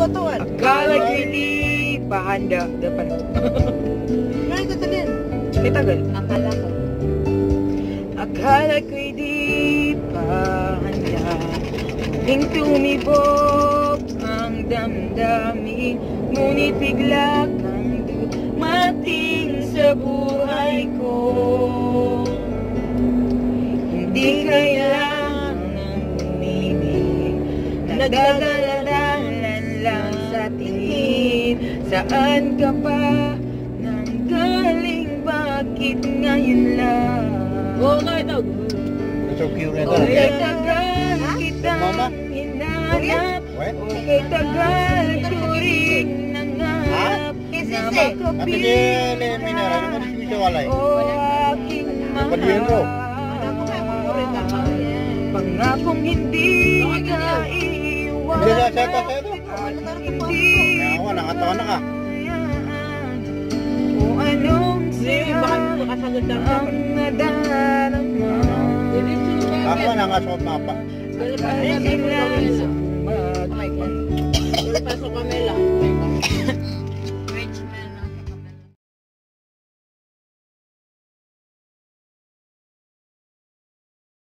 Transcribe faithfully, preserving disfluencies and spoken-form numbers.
batuan. Akala ko'y di pa handa. Dapan. Ano ito talin? May tagal. Akala ko. Akala ko'y di pa handa. Muling tumibok ang damdamin. Ngunit bigla kang dumating sa buhay ko. Hindi kailangan ng umibig, nagdadalalan lang sa tingin. Saan ka pa nang galing, bakit ngayon lang? Oo nga ito. So cute ito. Okay, tagal kitang hinanap. Okay, tagal ko rin nangarap na makapiling o aking mahal. Pangakong hindi ka iiwan. Hindi na, seto, seto. Hindi Ako, nakatawa na ka. kung anong siya ang nadarama. Ako, nakasuot mapa. Ay, kailangan Pasok kami lang.